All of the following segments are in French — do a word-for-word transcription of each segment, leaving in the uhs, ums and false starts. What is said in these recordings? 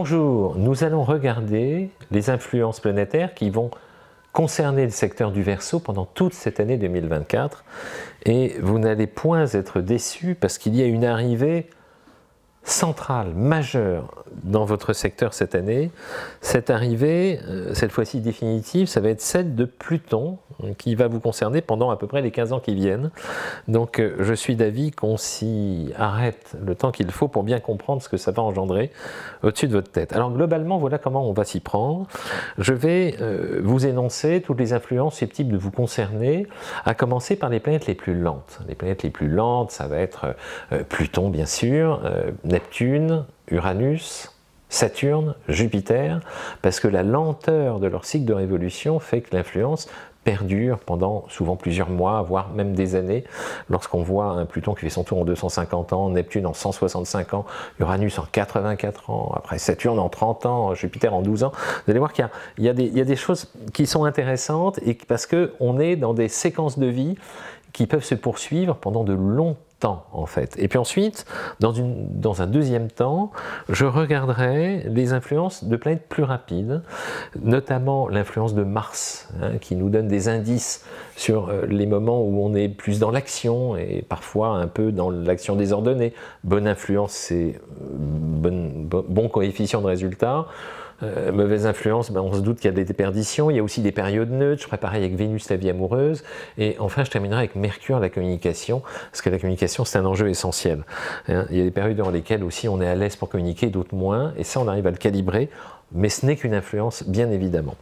Bonjour, nous allons regarder les influences planétaires qui vont concerner le secteur du Verseau pendant toute cette année deux mille vingt-quatre, et vous n'allez point être déçus parce qu'il y a une arrivée centrale, majeure dans votre secteur cette année. Cette arrivée, cette fois-ci définitive, ça va être celle de Pluton, qui va vous concerner pendant à peu près les quinze ans qui viennent. Donc je suis d'avis qu'on s'y arrête le temps qu'il faut pour bien comprendre ce que ça va engendrer au-dessus de votre tête. Alors globalement, voilà comment on va s'y prendre. Je vais euh, vous énoncer toutes les influences susceptibles de vous concerner, à commencer par les planètes les plus lentes. Les planètes les plus lentes, ça va être euh, Pluton bien sûr, euh, Neptune, Uranus, Saturne, Jupiter, parce que la lenteur de leur cycle de révolution fait que l'influence perdure pendant souvent plusieurs mois, voire même des années. Lorsqu'on voit un Pluton qui fait son tour en deux cent cinquante ans, Neptune en cent soixante-cinq ans, Uranus en quatre-vingt-quatre ans, après Saturne en trente ans, Jupiter en douze ans, vous allez voir qu'il y, y, y a des choses qui sont intéressantes, et parce qu'on est dans des séquences de vie qui peuvent se poursuivre pendant de longs temps en fait. Et puis ensuite, dans, une, dans un deuxième temps, je regarderai les influences de planètes plus rapides, notamment l'influence de Mars, hein, qui nous donne des indices sur euh, les moments où on est plus dans l'action et parfois un peu dans l'action désordonnée. Bonne influence, c'est bon, bon, bon coefficient de résultat. Euh, mauvaise influence, ben on se doute qu'il y a des déperditions, il y a aussi des périodes neutres, je ferai pareil avec Vénus, la vie amoureuse, et enfin je terminerai avec Mercure, la communication, parce que la communication c'est un enjeu essentiel. Hein, il y a des périodes dans lesquelles aussi on est à l'aise pour communiquer, d'autres moins, et ça on arrive à le calibrer, mais ce n'est qu'une influence bien évidemment.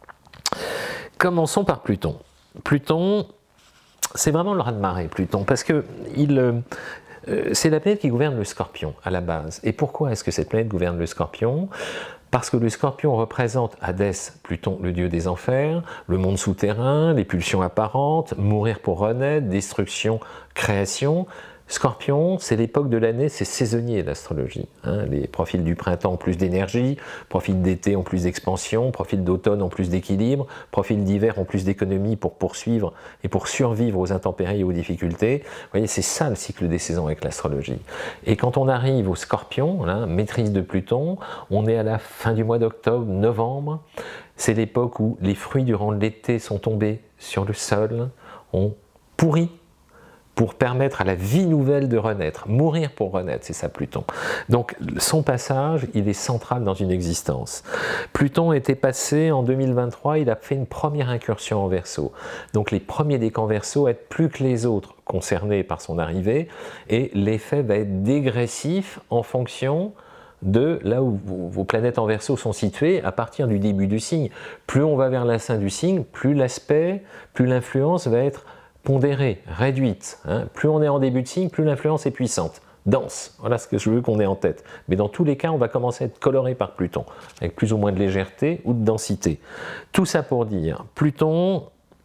Commençons par Pluton. Pluton, c'est vraiment le raz-de-marée Pluton, parce que il... Euh, c'est la planète qui gouverne le Scorpion à la base. Et pourquoi est-ce que cette planète gouverne le Scorpion ? Parce que le Scorpion représente Hadès, Pluton, le dieu des enfers, le monde souterrain, les pulsions apparentes, mourir pour renaître, destruction, création. Scorpion, c'est l'époque de l'année, c'est saisonnier l'astrologie. Hein. Les profils du printemps ont plus d'énergie, profils d'été ont plus d'expansion, profils d'automne ont plus d'équilibre, profils d'hiver ont plus d'économie pour poursuivre et pour survivre aux intempéries et aux difficultés. Vous voyez, c'est ça le cycle des saisons avec l'astrologie. Et quand on arrive au Scorpion, là, maîtrise de Pluton, on est à la fin du mois d'octobre, novembre. C'est l'époque où les fruits durant l'été sont tombés sur le sol, ont pourri, pour permettre à la vie nouvelle de renaître, mourir pour renaître, c'est ça Pluton. Donc son passage, il est central dans une existence. Pluton était passé en deux mille vingt-trois, il a fait une première incursion en Verseau. Donc les premiers décans Verseau être plus que les autres concernés par son arrivée, et l'effet va être dégressif en fonction de là où vos planètes en Verseau sont situées à partir du début du signe. Plus on va vers la fin du signe, plus l'aspect, plus l'influence va être pondérée, réduite. Hein. Plus on est en début de signe, plus l'influence est puissante, dense. Voilà ce que je veux qu'on ait en tête. Mais dans tous les cas, on va commencer à être coloré par Pluton, avec plus ou moins de légèreté ou de densité. Tout ça pour dire, Pluton,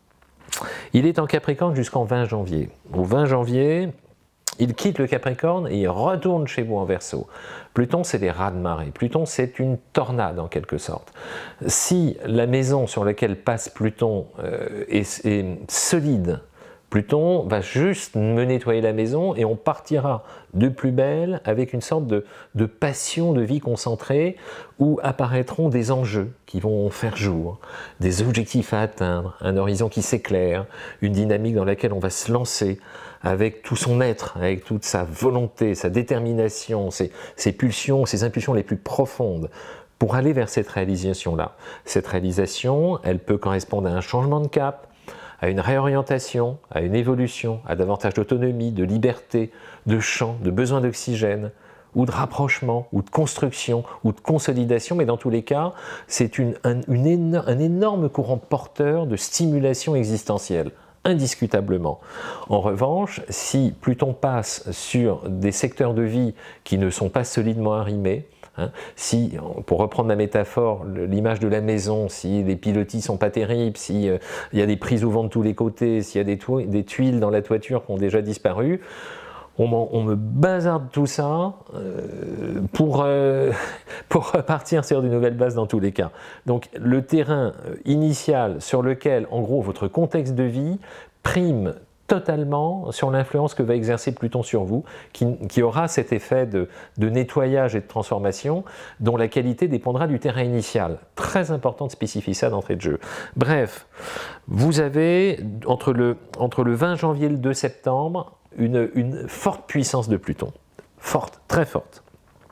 il est en Capricorne jusqu'en vingt janvier. Au vingt janvier, il quitte le Capricorne et il retourne chez vous en Verseau. Pluton, c'est des raz-de-marée. Pluton, c'est une tornade en quelque sorte. Si la maison sur laquelle passe Pluton euh, est, est solide, Pluton va juste me nettoyer la maison et on partira de plus belle avec une sorte de, de passion de vie concentrée où apparaîtront des enjeux qui vont faire jour, des objectifs à atteindre, un horizon qui s'éclaire, une dynamique dans laquelle on va se lancer avec tout son être, avec toute sa volonté, sa détermination, ses, ses pulsions, ses impulsions les plus profondes pour aller vers cette réalisation-là. Cette réalisation, elle peut correspondre à un changement de cap, à une réorientation, à une évolution, à davantage d'autonomie, de liberté, de champ, de besoin d'oxygène, ou de rapprochement, ou de construction, ou de consolidation, mais dans tous les cas, c'est une, un, une éno- un énorme courant porteur de stimulation existentielle, indiscutablement. En revanche, si Pluton passe sur des secteurs de vie qui ne sont pas solidement arrimés, Hein, si, pour reprendre ma métaphore, l'image de la maison, si les pilotis sont pas terribles, s'il euh, y a des prises au vent de tous les côtés, s'il y a des, des tuiles dans la toiture qui ont déjà disparu, on, on me bazarde tout ça euh, pour, euh, pour repartir sur de nouvelles bases dans tous les cas. Donc le terrain initial sur lequel, en gros, votre contexte de vie prime totalement sur l'influence que va exercer Pluton sur vous, qui, qui aura cet effet de, de nettoyage et de transformation, dont la qualité dépendra du terrain initial. Très important de spécifier ça d'entrée de jeu. Bref, vous avez entre le, entre le vingt janvier et le deux septembre une, une forte puissance de Pluton. Forte, très forte.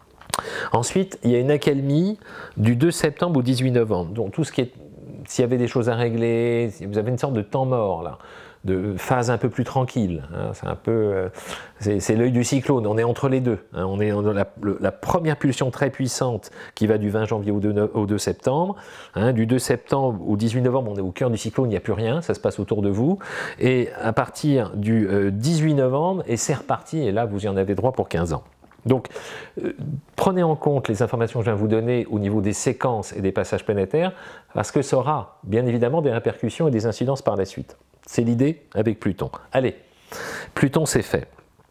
Ensuite, il y a une accalmie du deux septembre au dix-huit novembre. Donc tout ce qui est, s'il y avait des choses à régler, vous avez une sorte de temps mort là, de phase un peu plus tranquille. Hein, c'est un peu, c'est l'œil du cyclone. On est entre les deux. Hein, on est dans la, le, la première pulsion très puissante qui va du vingt janvier au deux, au deux septembre. Hein, du deux septembre au dix-huit novembre, on est au cœur du cyclone. Il n'y a plus rien. Ça se passe autour de vous. Et à partir du euh, dix-huit novembre, et c'est reparti. Et là, vous y en avez droit pour quinze ans. Donc, euh, prenez en compte les informations que je viens de vous donner au niveau des séquences et des passages planétaires, parce que ça aura bien évidemment des répercussions et des incidences par la suite. C'est l'idée avec Pluton. Allez, Pluton c'est fait.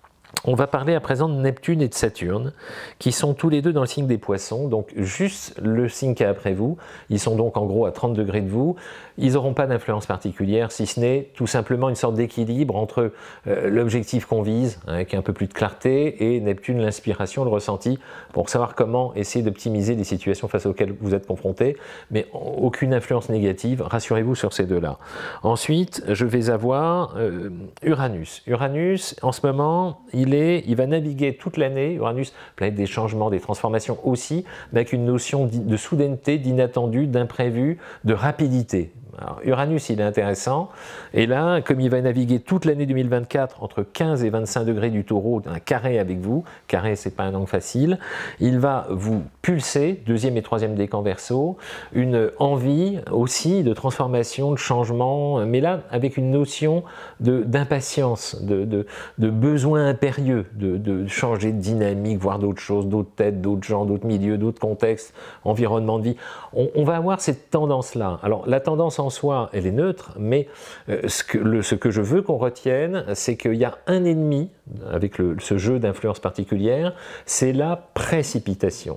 On va parler à présent de Neptune et de Saturne, qui sont tous les deux dans le signe des Poissons, donc juste le signe qui est après vous. Ils sont donc en gros à trente degrés de vous. Ils n'auront pas d'influence particulière, si ce n'est tout simplement une sorte d'équilibre entre euh, l'objectif qu'on vise, hein, avec un peu plus de clarté, et Neptune, l'inspiration, le ressenti, pour savoir comment essayer d'optimiser les situations face auxquelles vous êtes confrontés, mais aucune influence négative, rassurez-vous sur ces deux-là. Ensuite, je vais avoir euh, Uranus. Uranus, en ce moment, il est, il va naviguer toute l'année, Uranus, planète des changements, des transformations aussi, mais avec une notion de soudaineté, d'inattendu, d'imprévu, de rapidité. Alors, Uranus, il est intéressant, et là, comme il va naviguer toute l'année deux mille vingt-quatre entre quinze et vingt-cinq degrés du Taureau, un carré avec vous, carré c'est pas un angle facile, il va vous pulser, deuxième et troisième décan Verseau, une envie aussi de transformation, de changement, mais là avec une notion d'impatience, de, de, de, de besoin impérieux, de, de changer de dynamique, voir d'autres choses, d'autres têtes, d'autres gens, d'autres milieux, d'autres contextes, environnement de vie. On, on va avoir cette tendance-là. Alors la tendance en soi, elle est neutre, mais euh, ce, que, le, ce que je veux qu'on retienne, c'est qu'il y a un ennemi, avec le, ce jeu d'influence particulière, c'est la précipitation.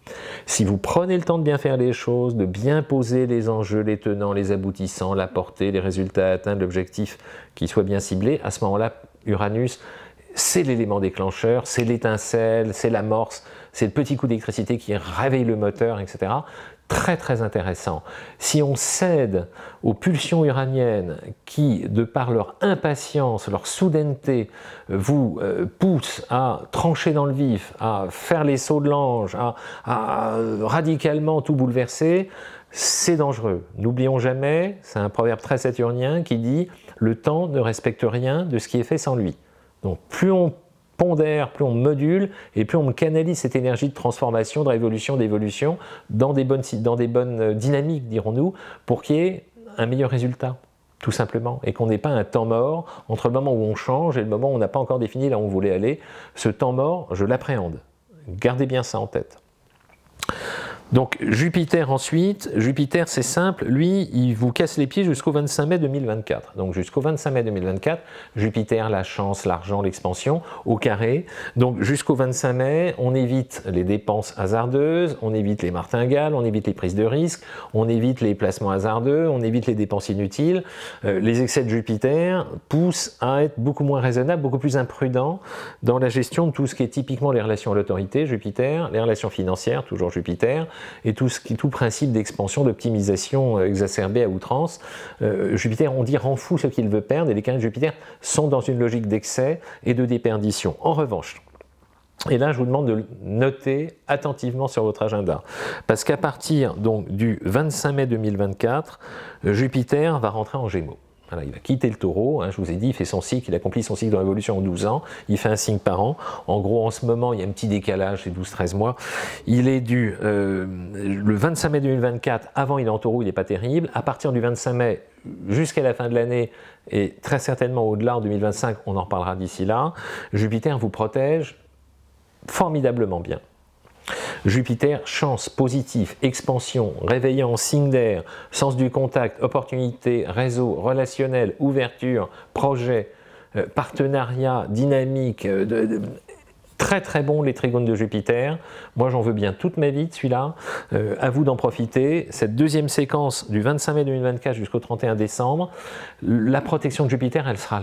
Si vous prenez le temps de bien faire les choses, de bien poser les enjeux, les tenants, les aboutissants, la portée, les résultats à atteindre, l'objectif qui soit bien ciblé, à ce moment-là, Uranus, c'est l'élément déclencheur, c'est l'étincelle, c'est l'amorce, c'est le petit coup d'électricité qui réveille le moteur, et cetera. Très très intéressant. Si on cède aux pulsions uraniennes qui, de par leur impatience, leur soudaineté, vous euh, poussent à trancher dans le vif, à faire les sauts de l'ange, à, à radicalement tout bouleverser, c'est dangereux. N'oublions jamais, c'est un proverbe très saturnien qui dit « le temps ne respecte rien de ce qui est fait sans lui ». Donc plus on pondère, plus on module, et plus on canalise cette énergie de transformation, de révolution, d'évolution dans des bonnes, dans des bonnes dynamiques, dirons-nous, pour qu'il y ait un meilleur résultat, tout simplement, et qu'on n'ait pas un temps mort entre le moment où on change et le moment où on n'a pas encore défini là où on voulait aller. Ce temps mort, je l'appréhende. Gardez bien ça en tête. Donc Jupiter ensuite, Jupiter c'est simple, lui il vous casse les pieds jusqu'au vingt-cinq mai deux mille vingt-quatre. Donc jusqu'au vingt-cinq mai deux mille vingt-quatre, Jupiter, la chance, l'argent, l'expansion, au carré. Donc jusqu'au vingt-cinq mai, on évite les dépenses hasardeuses, on évite les martingales, on évite les prises de risques, on évite les placements hasardeux, on évite les dépenses inutiles. Euh, les excès de Jupiter poussent à être beaucoup moins raisonnable, beaucoup plus imprudent dans la gestion de tout ce qui est typiquement les relations à l'autorité, Jupiter, les relations financières, toujours Jupiter, et tout, ce qui, tout principe d'expansion, d'optimisation exacerbée à outrance. Euh, Jupiter, on dit, rend fou ce qu'il veut perdre, et les canaux de Jupiter sont dans une logique d'excès et de déperdition. En revanche, et là je vous demande de noter attentivement sur votre agenda, parce qu'à partir donc, du vingt-cinq mai deux mille vingt-quatre, Jupiter va rentrer en Gémeaux. Voilà, il va quitter le Taureau, hein, je vous ai dit, il fait son cycle, il accomplit son cycle de révolution en douze ans, il fait un signe par an. En gros, en ce moment, il y a un petit décalage, c'est douze treize mois. Il est du euh, le vingt-cinq mai deux mille vingt-quatre, avant il est en Taureau, il n'est pas terrible. À partir du vingt-cinq mai jusqu'à la fin de l'année, et très certainement au-delà en deux mille vingt-cinq, on en reparlera d'ici là, Jupiter vous protège formidablement bien. Jupiter, chance, positif, expansion, réveillant, signe d'air, sens du contact, opportunité, réseau, relationnel, ouverture, projet, euh, partenariat, dynamique, euh, de, de, très très bon les trigones de Jupiter. Moi j'en veux bien toute ma vie de celui-là, euh, à vous d'en profiter. Cette deuxième séquence du vingt-cinq mai deux mille vingt-quatre jusqu'au trente et un décembre, la protection de Jupiter elle sera là.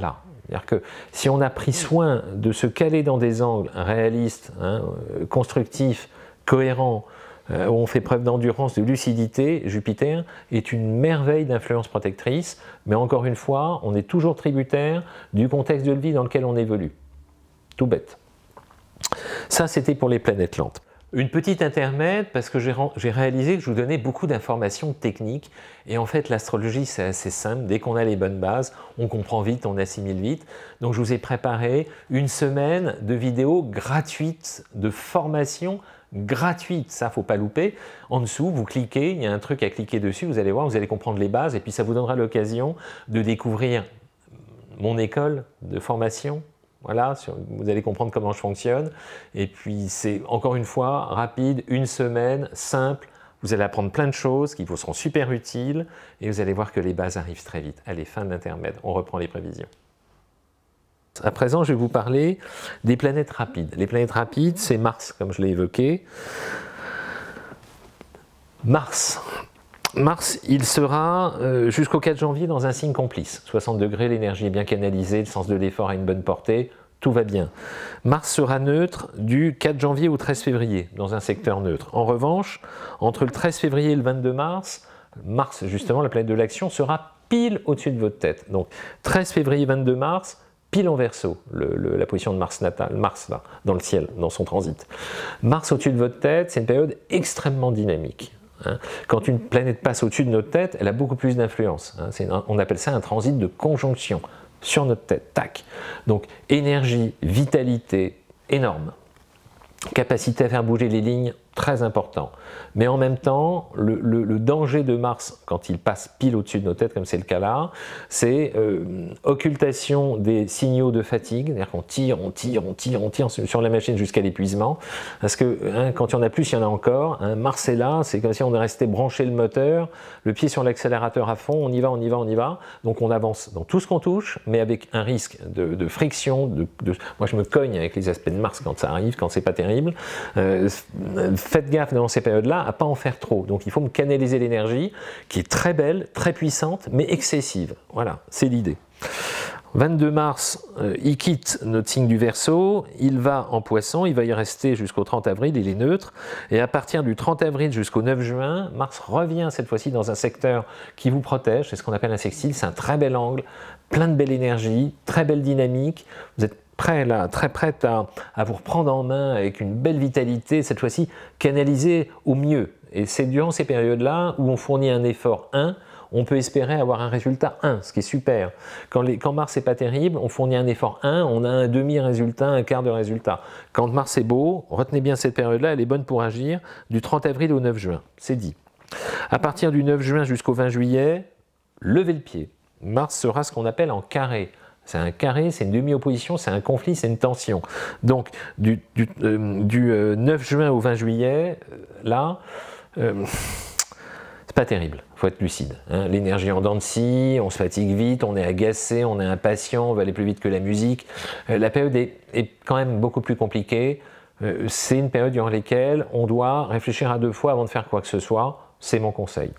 C'est-à-dire que si on a pris soin de se caler dans des angles réalistes, hein, constructifs, cohérents, euh, où on fait preuve d'endurance, de lucidité, Jupiter est une merveille d'influence protectrice, mais encore une fois, on est toujours tributaire du contexte de vie dans lequel on évolue. Tout bête. Ça, c'était pour les planètes lentes. Une petite intermède, parce que j'ai réalisé que je vous donnais beaucoup d'informations techniques, et en fait l'astrologie c'est assez simple, dès qu'on a les bonnes bases, on comprend vite, on assimile vite. Donc je vous ai préparé une semaine de vidéos gratuites, de formation gratuite, ça faut pas louper. En dessous, vous cliquez, il y a un truc à cliquer dessus, vous allez voir, vous allez comprendre les bases, et puis ça vous donnera l'occasion de découvrir mon école de formation. Voilà, vous allez comprendre comment je fonctionne. Et puis c'est encore une fois rapide, une semaine, simple. Vous allez apprendre plein de choses qui vous seront super utiles et vous allez voir que les bases arrivent très vite. Allez, fin de l'intermède, on reprend les prévisions. À présent, je vais vous parler des planètes rapides. Les planètes rapides, c'est Mars, comme je l'ai évoqué. Mars. Mars, il sera euh, jusqu'au quatre janvier dans un signe complice. soixante degrés, l'énergie est bien canalisée, le sens de l'effort a une bonne portée, tout va bien. Mars sera neutre du quatre janvier au treize février, dans un secteur neutre. En revanche, entre le treize février et le vingt-deux mars, Mars, justement, la planète de l'action, sera pile au-dessus de votre tête. Donc, treize février, vingt-deux mars, pile en Verseau, le, le, la position de Mars natal, Mars là, dans le ciel, dans son transit. Mars au-dessus de votre tête, c'est une période extrêmement dynamique. Quand une planète passe au-dessus de notre tête, elle a beaucoup plus d'influence. On appelle ça un transit de conjonction sur notre tête. Tac. Donc énergie, vitalité, énorme. Capacité à faire bouger les lignes, très important. Mais en même temps, le, le, le danger de Mars, quand il passe pile au-dessus de nos têtes, comme c'est le cas là, c'est euh, occultation des signaux de fatigue, c'est-à-dire qu'on tire, on tire, on tire, on tire sur la machine jusqu'à l'épuisement, parce que hein, quand il y en a plus, il y en a encore. Hein, Mars est là, c'est comme si on est resté branché le moteur, le pied sur l'accélérateur à fond, on y va, on y va, on y va, donc on avance dans tout ce qu'on touche, mais avec un risque de, de friction, de, de... moi je me cogne avec les aspects de Mars quand ça arrive, quand c'est pas terrible. Euh, Faites gaffe dans ces périodes-là à ne pas en faire trop. Donc il faut me canaliser l'énergie qui est très belle, très puissante, mais excessive. Voilà, c'est l'idée. vingt-deux mars, euh, il quitte notre signe du Verseau, il va en Poisson, il va y rester jusqu'au trente avril, il est neutre. Et à partir du trente avril jusqu'au neuf juin, Mars revient cette fois-ci dans un secteur qui vous protège, c'est ce qu'on appelle un sextile, c'est un très bel angle, plein de belle énergie, très belle dynamique. Vous êtes prêt là, très prête à, à vous reprendre en main avec une belle vitalité, cette fois-ci canalisée au mieux. Et c'est durant ces périodes-là où on fournit un effort un, on peut espérer avoir un résultat un, ce qui est super. Quand, les, quand Mars n'est pas terrible, on fournit un effort un, on a un demi-résultat, un quart de résultat. Quand Mars est beau, retenez bien cette période-là, elle est bonne pour agir, du trente avril au neuf juin, c'est dit. À partir du neuf juin jusqu'au vingt juillet, levez le pied. Mars sera ce qu'on appelle en carré. C'est un carré, c'est une demi-opposition, c'est un conflit, c'est une tension. Donc, du, du, euh, du euh, neuf juin au vingt juillet, euh, là, euh, c'est pas terrible, il faut être lucide. Hein. L'énergie en dents de scie, on se fatigue vite, on est agacé, on est impatient, on va aller plus vite que la musique. Euh, la période est, est quand même beaucoup plus compliquée. Euh, c'est une période durant laquelle on doit réfléchir à deux fois avant de faire quoi que ce soit. C'est mon conseil.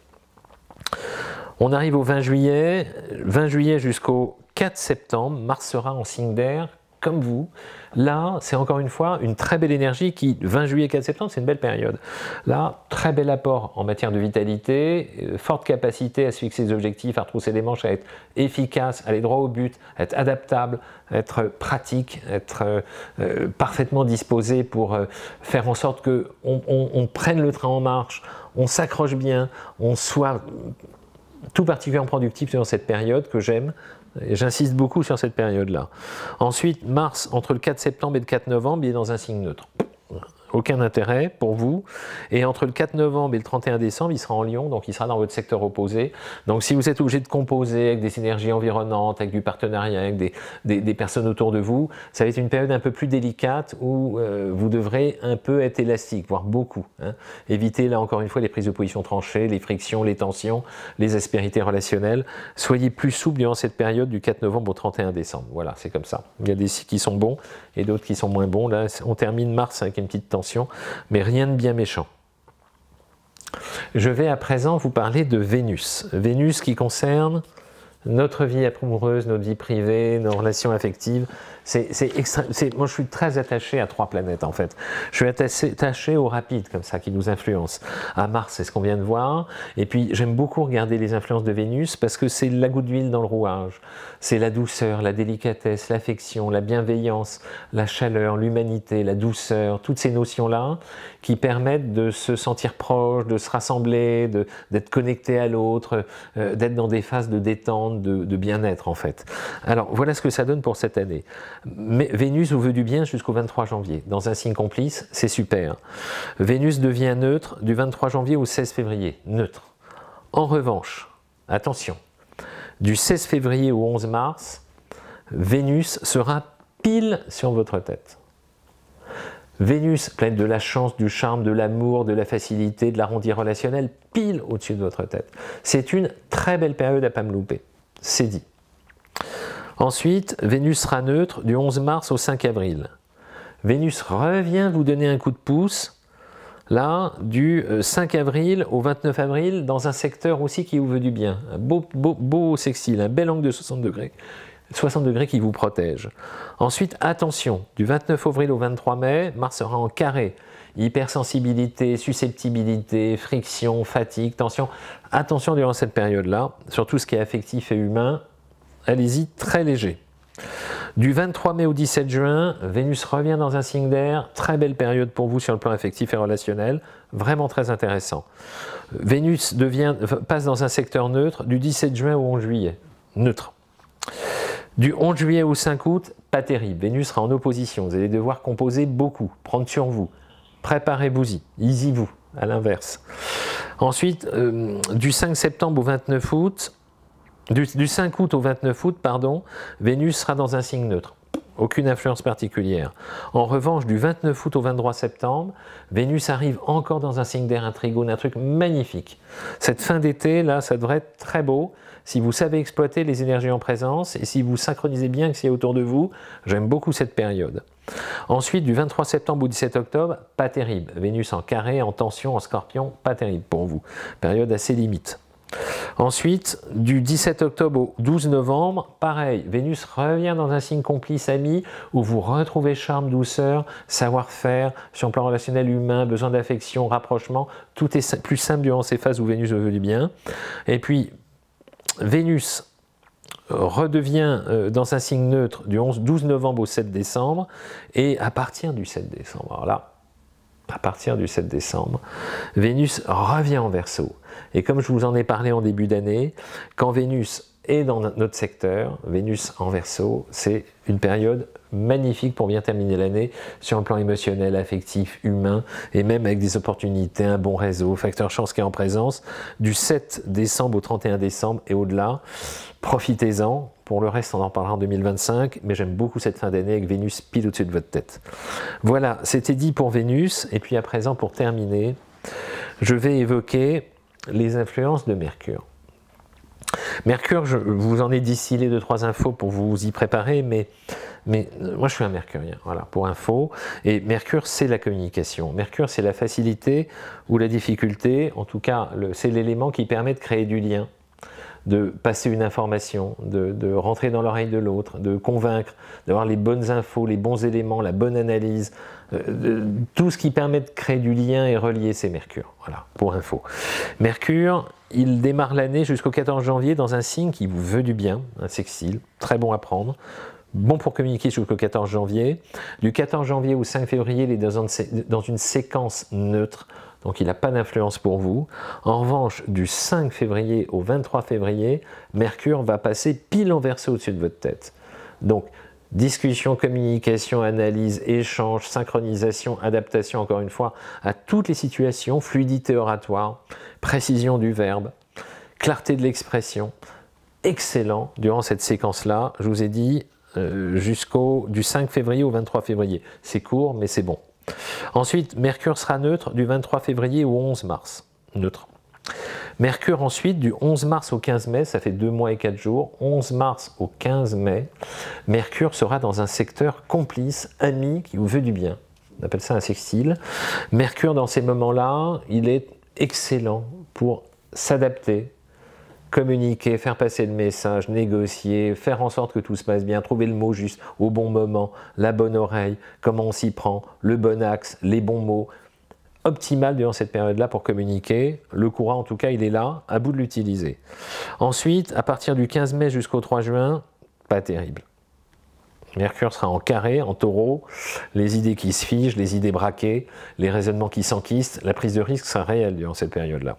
On arrive au vingt juillet, vingt juillet jusqu'au quatre septembre, Mars sera en signe d'air, comme vous. Là, c'est encore une fois une très belle énergie qui, vingt juillet, quatre septembre, c'est une belle période. Là, très bel apport en matière de vitalité, euh, forte capacité à se fixer des objectifs, à retrousser les manches, à être efficace, à aller droit au but, à être adaptable, à être pratique, à être euh, euh, parfaitement disposé pour euh, faire en sorte qu'on on, on prenne le train en marche, on s'accroche bien, on soit tout particulièrement productif dans cette période que j'aime. J'insiste beaucoup sur cette période-là. Ensuite, Mars, entre le quatre septembre et le quatre novembre, il est dans un signe neutre. Aucun intérêt pour vous. Et entre le quatre novembre et le trente et un décembre, il sera en Lion, donc il sera dans votre secteur opposé. Donc si vous êtes obligé de composer avec des énergies environnantes, avec du partenariat, avec des, des, des personnes autour de vous, ça va être une période un peu plus délicate où euh, vous devrez un peu être élastique, voire beaucoup. Hein. Évitez là encore une fois les prises de position tranchées, les frictions, les tensions, les aspérités relationnelles. Soyez plus souple durant cette période du quatre novembre au trente et un décembre. Voilà, c'est comme ça. Il y a des cycles qui sont bons et d'autres qui sont moins bons. Là, on termine Mars avec une petite tension. Mais rien de bien méchant. Je vais à présent vous parler de Vénus. Vénus qui concerne notre vie amoureuse, notre vie privée, nos relations affectives. C'est, c'est extra... c'est... Moi, je suis très attaché à trois planètes, en fait. Je suis attaché, attaché aux rapides, comme ça, qui nous influencent. À Mars, c'est ce qu'on vient de voir. Et puis, j'aime beaucoup regarder les influences de Vénus, parce que c'est la goutte d'huile dans le rouage. C'est la douceur, la délicatesse, l'affection, la bienveillance, la chaleur, l'humanité, la douceur, toutes ces notions-là qui permettent de se sentir proche, de se rassembler, de, d'être connecté à l'autre, euh, d'être dans des phases de détente, de, de bien-être, en fait. Alors, voilà ce que ça donne pour cette année. Mais Vénus vous veut du bien jusqu'au vingt-trois janvier. Dans un signe complice, c'est super. Vénus devient neutre du vingt-trois janvier au seize février. Neutre. En revanche, attention, du seize février au onze mars, Vénus sera pile sur votre tête. Vénus, pleine de la chance, du charme, de l'amour, de la facilité, de l'arrondi relationnel, pile au-dessus de votre tête. C'est une très belle période à ne pas me louper. C'est dit. Ensuite, Vénus sera neutre du onze mars au cinq avril. Vénus revient vous donner un coup de pouce, là, du cinq avril au vingt-neuf avril, dans un secteur aussi qui vous veut du bien. Un beau, beau, beau sextile, un bel angle de soixante degrés. soixante degrés qui vous protège. Ensuite, attention, du vingt-neuf avril au vingt-trois mai, Mars sera en carré. Hypersensibilité, susceptibilité, friction, fatigue, tension. Attention durant cette période-là, sur tout ce qui est affectif et humain, allez-y très léger. Du vingt-trois mai au dix-sept juin, Vénus revient dans un signe d'air, très belle période pour vous sur le plan affectif et relationnel, vraiment très intéressant. Vénus devient, passe dans un secteur neutre du dix-sept juin au onze juillet, neutre. Du onze juillet au cinq août, pas terrible, Vénus sera en opposition, vous allez devoir composer beaucoup, prendre sur vous, préparez-vous-y, easy-vous, à l'inverse. Ensuite, euh, du cinq septembre au vingt-neuf août, Du, du cinq août au vingt-neuf août, pardon, Vénus sera dans un signe neutre. Aucune influence particulière. En revanche, du vingt-neuf août au vingt-trois septembre, Vénus arrive encore dans un signe d'air, un trigone, un truc magnifique. Cette fin d'été, là, ça devrait être très beau. Si vous savez exploiter les énergies en présence et si vous synchronisez bien ce qu'il y a autour de vous, j'aime beaucoup cette période. Ensuite, du vingt-trois septembre au dix-sept octobre, pas terrible. Vénus en carré, en tension, en scorpion, pas terrible pour vous. Période assez limite. Ensuite, du dix-sept octobre au douze novembre, pareil, Vénus revient dans un signe complice ami où vous retrouvez charme, douceur, savoir-faire, sur le plan relationnel humain, besoin d'affection, rapprochement, tout est plus simple durant ces phases où Vénus veut du bien. Et puis, Vénus redevient dans un signe neutre du douze novembre au sept décembre, et à partir du sept décembre, alors là, à partir du sept décembre, Vénus revient en Verseau. Et comme je vous en ai parlé en début d'année, quand Vénus est dans notre secteur, Vénus en Verseau, c'est une période magnifique pour bien terminer l'année sur le plan émotionnel, affectif, humain, et même avec des opportunités, un bon réseau, facteur chance qui est en présence, du sept décembre au trente et un décembre et au-delà. Profitez-en. Pour le reste, on en parlera en deux mille vingt-cinq, mais j'aime beaucoup cette fin d'année avec Vénus pile au-dessus de votre tête. Voilà, c'était dit pour Vénus, et puis à présent, pour terminer, je vais évoquer les influences de Mercure. Mercure, je vous en ai distillé deux, trois infos pour vous y préparer, mais, mais moi je suis un mercurien, voilà, pour info. Et Mercure, c'est la communication. Mercure, c'est la facilité ou la difficulté, en tout cas, c'est l'élément qui permet de créer du lien, de passer une information, de, de rentrer dans l'oreille de l'autre, de convaincre, d'avoir les bonnes infos, les bons éléments, la bonne analyse, euh, de, tout ce qui permet de créer du lien et relier, c'est Mercure. Voilà, pour info. Mercure, il démarre l'année jusqu'au quatorze janvier dans un signe qui vous veut du bien, un sextile, très bon à prendre, bon pour communiquer jusqu'au quatorze janvier. Du quatorze janvier au cinq février, il est dans une séquence neutre, donc il n'a pas d'influence pour vous. En revanche, du cinq février au vingt-trois février, Mercure va passer pile en Verseau au-dessus de votre tête. Donc, discussion, communication, analyse, échange, synchronisation, adaptation, encore une fois, à toutes les situations, fluidité oratoire, précision du verbe, clarté de l'expression. Excellent durant cette séquence-là, je vous ai dit, euh, jusqu'au du cinq février au vingt-trois février. C'est court, mais c'est bon. Ensuite, Mercure sera neutre du vingt-trois février au onze mars. Neutre. Mercure ensuite, du onze mars au quinze mai, ça fait deux mois et quatre jours, onze mars au quinze mai, Mercure sera dans un secteur complice, ami, qui vous veut du bien. On appelle ça un sextile. Mercure, dans ces moments-là, il est excellent pour s'adapter, communiquer, faire passer le message, négocier, faire en sorte que tout se passe bien, trouver le mot juste au bon moment, la bonne oreille, comment on s'y prend, le bon axe, les bons mots. Optimal durant cette période-là pour communiquer. Le courant, en tout cas, il est là, à bout de l'utiliser. Ensuite, à partir du quinze mai jusqu'au trois juin, pas terrible. Mercure sera en carré, en taureau, les idées qui se figent, les idées braquées, les raisonnements qui s'enquistent, la prise de risque sera réelle durant cette période-là.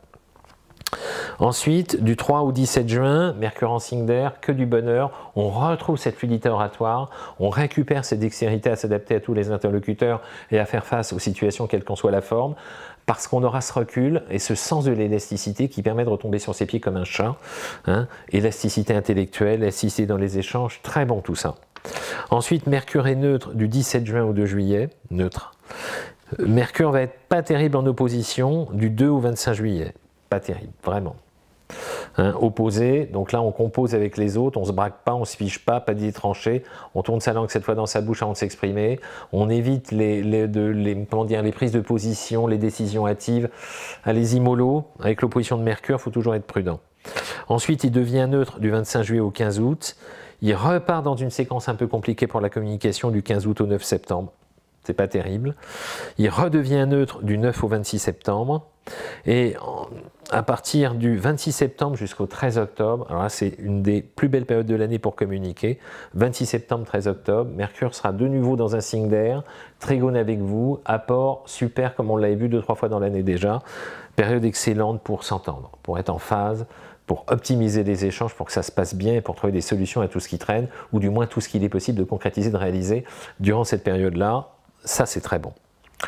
Ensuite, du trois au dix-sept juin, Mercure en signe d'air, que du bonheur, on retrouve cette fluidité oratoire, on récupère cette dextérité à s'adapter à tous les interlocuteurs et à faire face aux situations quelle qu'en soit la forme, parce qu'on aura ce recul et ce sens de l'élasticité qui permet de retomber sur ses pieds comme un chat, hein, élasticité intellectuelle, élasticité dans les échanges, très bon tout ça. Ensuite, Mercure est neutre du dix-sept juin au deux juillet, neutre. Mercure va être pas terrible en opposition du deux au vingt-cinq juillet, pas terrible, vraiment. Hein, opposé, donc là on compose avec les autres, on se braque pas, on se fiche pas, pas d'idées tranchées, on tourne sa langue cette fois dans sa bouche avant de s'exprimer, on évite les, les, de, les, comment dire, les prises de position, les décisions hâtives. Allez-y mollo, avec l'opposition de Mercure, il faut toujours être prudent. Ensuite, il devient neutre du vingt-cinq juillet au quinze août, il repart dans une séquence un peu compliquée pour la communication du quinze août au neuf septembre, c'est pas terrible. Il redevient neutre du neuf au vingt-six septembre, et à partir du vingt-six septembre jusqu'au treize octobre, alors là c'est une des plus belles périodes de l'année pour communiquer, vingt-six septembre, treize octobre, Mercure sera de nouveau dans un signe d'air, trigone avec vous, apport super comme on l'avait vu deux trois fois dans l'année déjà, période excellente pour s'entendre, pour être en phase, pour optimiser les échanges, pour que ça se passe bien et pour trouver des solutions à tout ce qui traîne, ou du moins tout ce qu'il est possible de concrétiser, de réaliser durant cette période-là, ça c'est très bon.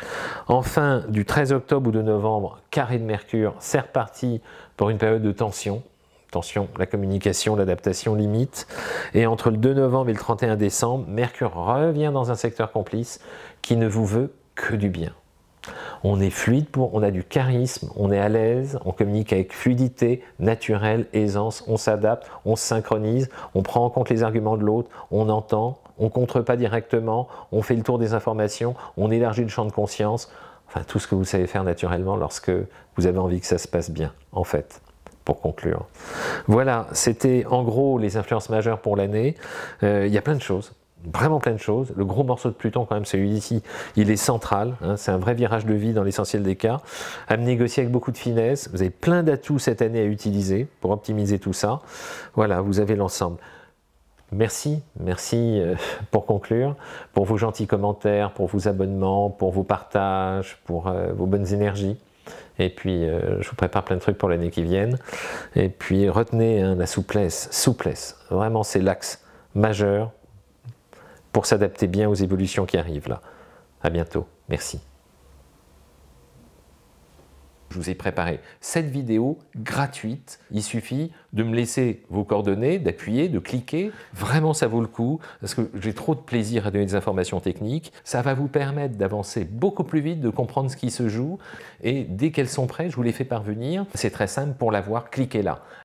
Enfin, du treize octobre ou de novembre, carré de Mercure, c'est reparti pour une période de tension. Tension, la communication, l'adaptation limite. Et entre le deux novembre et le trente et un décembre, Mercure revient dans un secteur complice qui ne vous veut que du bien. On est fluide, pour, on a du charisme, on est à l'aise, on communique avec fluidité, naturelle, aisance, on s'adapte, on se synchronise, on prend en compte les arguments de l'autre, on entend, on ne contre pas directement, on fait le tour des informations, on élargit le champ de conscience, enfin tout ce que vous savez faire naturellement lorsque vous avez envie que ça se passe bien, en fait, pour conclure. Voilà, c'était en gros les influences majeures pour l'année. Euh, il y a plein de choses. Vraiment plein de choses. Le gros morceau de Pluton, quand même, celui-ci, il est central. Hein, c'est un vrai virage de vie dans l'essentiel des cas. À me négocier avec beaucoup de finesse. Vous avez plein d'atouts cette année à utiliser pour optimiser tout ça. Voilà, vous avez l'ensemble. Merci, merci pour conclure, pour vos gentils commentaires, pour vos abonnements, pour vos partages, pour euh, vos bonnes énergies. Et puis, euh, je vous prépare plein de trucs pour l'année qui vienne. Et puis, retenez hein, la souplesse. Souplesse, vraiment, c'est l'axe majeur pour s'adapter bien aux évolutions qui arrivent là. À bientôt. Merci. Je vous ai préparé cette vidéo gratuite. Il suffit de me laisser vos coordonnées, d'appuyer, de cliquer. Vraiment, ça vaut le coup parce que j'ai trop de plaisir à donner des informations techniques. Ça va vous permettre d'avancer beaucoup plus vite, de comprendre ce qui se joue. Et dès qu'elles sont prêtes, je vous les fais parvenir. C'est très simple pour l'avoir. Cliquez là.